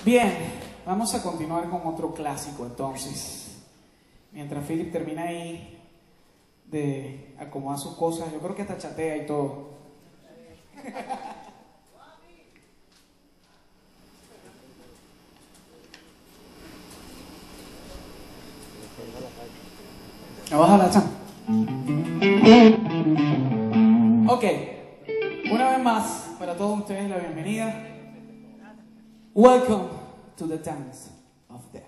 Bien, vamos a continuar con otro clásico entonces. Mientras Philip termina ahí de acomodar sus cosas, yo creo que hasta chatea y todo. ¿Me vas a hablar, Chan? Ok, una vez más, para todos ustedes la bienvenida. Welcome to the dance of death.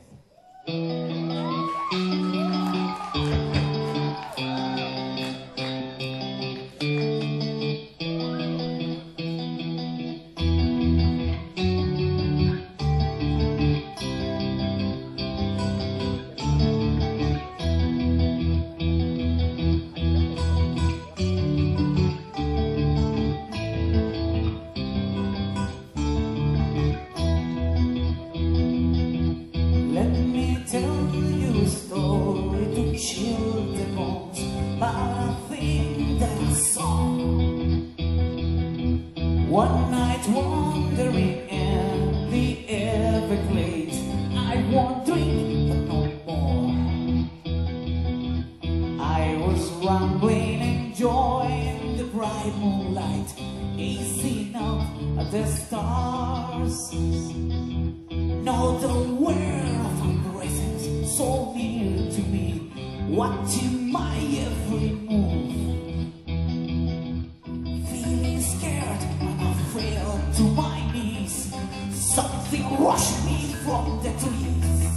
One night wandering in the Everglades, I won't drink but no more. I was rambling, enjoying the bright moonlight, gazing up at the stars. Now the world of my presence so near to me, watching my every move. To my knees, something rushed me from the trees,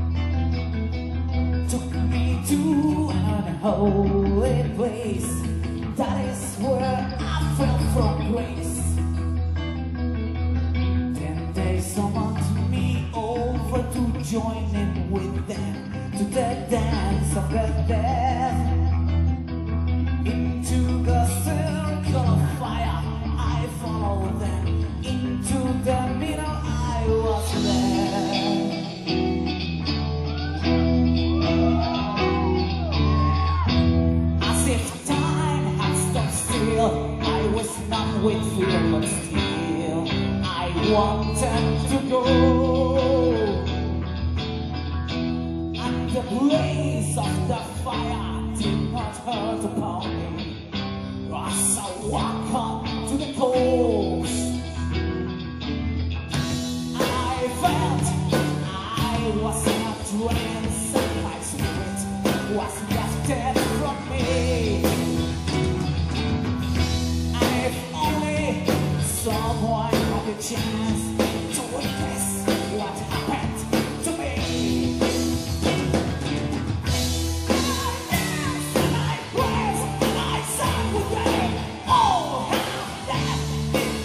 took me to an unholy place. That is where I fell from grace. Then they summoned me over to join in with them to the dance of the death. Into the circle of fire I followed them. Into the middle I was there. As if time had stopped still, I was numb with fear, but still I wanted to go. And the blaze of the fire did not hurt upon me as I walked on to the coast. I was in a trance and my spirit was lifted from me. And if only someone had the chance to witness what happened to me. I danced and I praised and I sang with them. Oh, how that in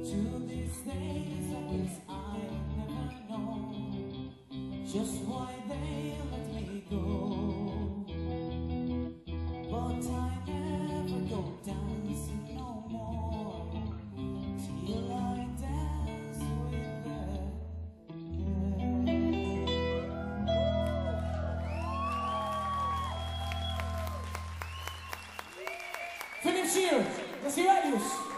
To these days, I guess I never know just why they let me go. But I never go dancing no more till I dance with them. Philip Shear, the Sibelius.